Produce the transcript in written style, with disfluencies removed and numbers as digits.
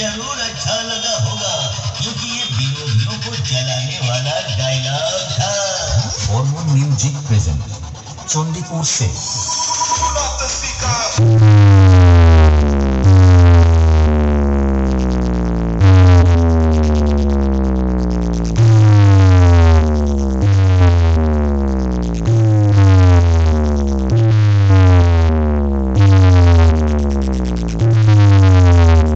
जरूर अच्छा लगा होगा क्योंकि ये विरोधियों को जलाने वाला डायलॉग था। हॉर्मोन म्यूजिक प्रेजेंट चंडीपुर से